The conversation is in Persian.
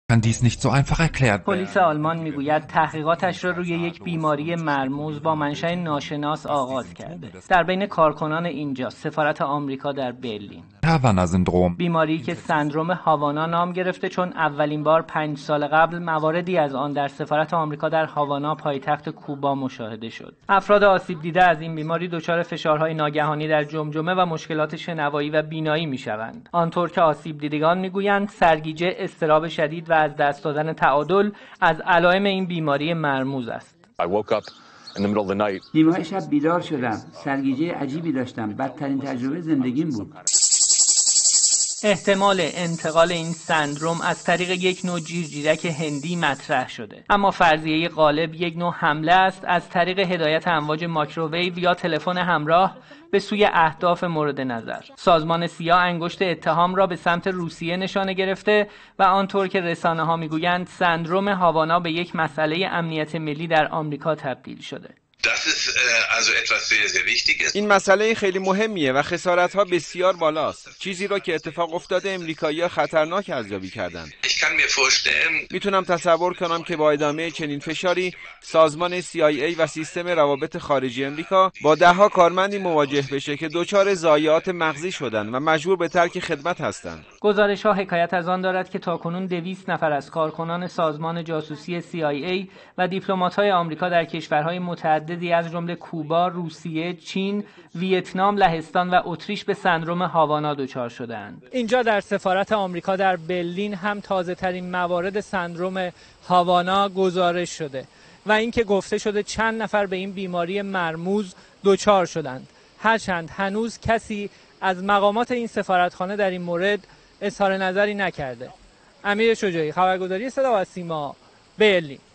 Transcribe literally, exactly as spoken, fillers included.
پلیس آلمان میگوید تحقیقاتش را روی یک بیماری مرموز با منشأ ناشناس آغاز کرده. در بین کارکنان اینجا سفارت آمریکا در برلین. بیماری که سندروم هاوانا نام گرفته چون اولین بار پنج سال قبل مواردی از آن در سفارت آمریکا در هاوانا پایتخت کوبا مشاهده شد. افراد آسیب دیده از این بیماری دچار فشارهای ناگهانی در جمجمه و مشکلات شنوایی و بینایی میشوند. آنطور که آسیب دیدگان میگویند سرگیجه، اضطراب شدید و از دست دادن تعادل از علائم این بیماری مرموز است. نیمه‌های شب بیدار شدم. سرگیجه عجیبی داشتم. بدترین تجربه زندگیم بود. احتمال انتقال این سندروم از طریق یک نوع جیرجیرک هندی مطرح شده، اما فرضیه غالب یک نوع حمله است از طریق هدایت امواج مایکروویو یا تلفن همراه به سوی اهداف مورد نظر. سازمان سیا انگشت اتهام را به سمت روسیه نشانه گرفته و آنطور که رسانه ها میگویند سندروم هاوانا به یک مسئله امنیت ملی در آمریکا تبدیل شده. این مسئله خیلی مهمیه و خسارت‌ها بسیار بالاست. چیزی را که اتفاق افتاده امریکایی‌ها خطرناک ارزیابی کردند. میتونم تصور کنم که با ادامه چنین فشاری سازمان سی آی ای و سیستم روابط خارجی امریکا با ده‌ها کارمندی مواجه بشه که دچار ضایعات مغزی شدن و مجبور به ترک خدمت هستند. گزارش‌ها حکایت از آن دارد که تاکنون دویست نفر از کارکنان سازمان جاسوسی سی آی ای و دیپلمات‌های آمریکا در کشورهای متعدد از جمله کوبا، روسیه، چین، ویتنام، لهستان و اتریش به سندروم هاوانا دچار شدند. اینجا در سفارت آمریکا در برلین هم تازه ترین موارد سندروم هاوانا گزارش شده و اینکه گفته شده چند نفر به این بیماری مرموز دچار شدند. هرچند هنوز کسی از مقامات این سفارتخانه در این مورد اظهار نظری نکرده. امیر شجاعی، خبرگزاری صدا و سیما، برلین.